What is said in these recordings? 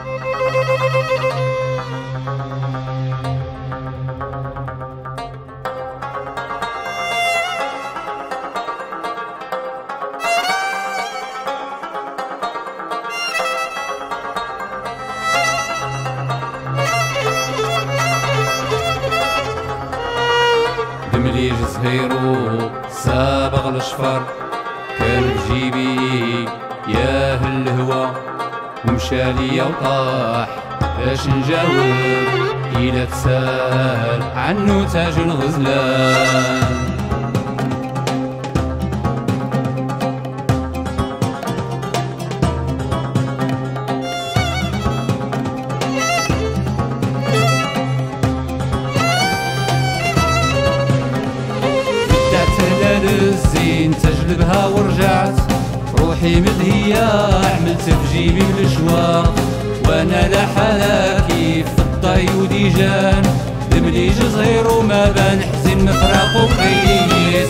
دمليج صهيرو سابغ الشفر كان بجيبي ياه الهوى ومشى ليا وطاح باش نجاوب إلا تسال عنو تاج الغزلان. الزين تجلبها ورجعت روحي مدهية عملت في جيبي بالشواق وانا لحالها كيف الطي وديجان. دمليج صغير وما بان حزين مفراق وقيس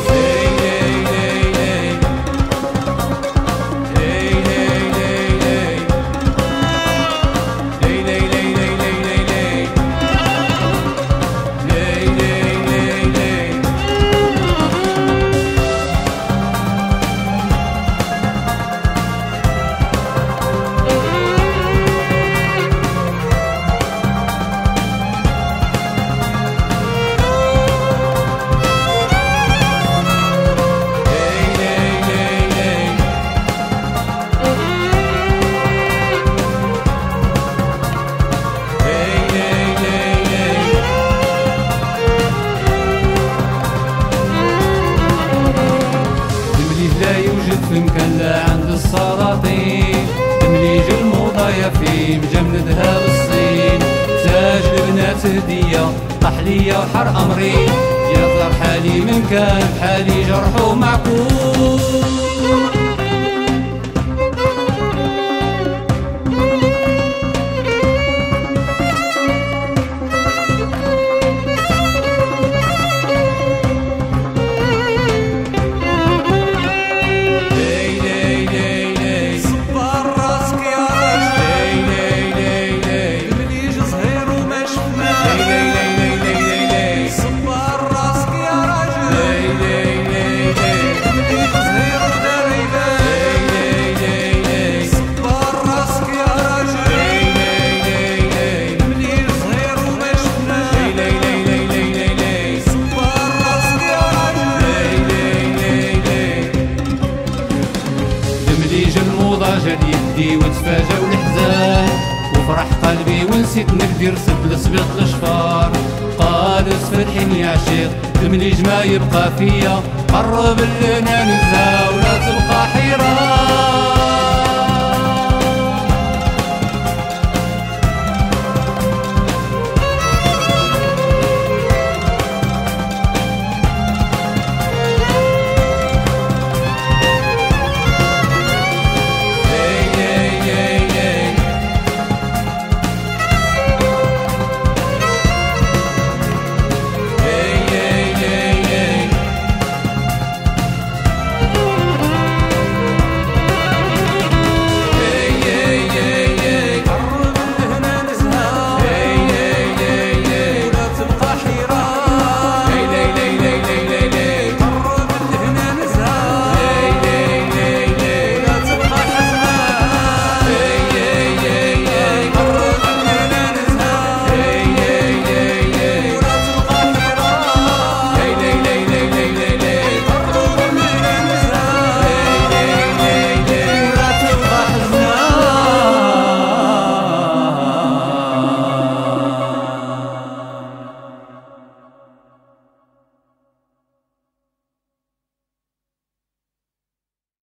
في مكان لا عند السلاطين. دمليج الموضة في مجمدها بالصين تاج البنات هدية طحلية وحر أمري يا طار حالي من كان بحالي جرح ومعقول. جديدي وتفاجأ والحزان وفرح قلبي ونسيت نقدر سد سبيط الشفار. قال فتحين يا عشيق دمليج ما يبقى فيا قرب لنا نزهى ولا تبقى حيران.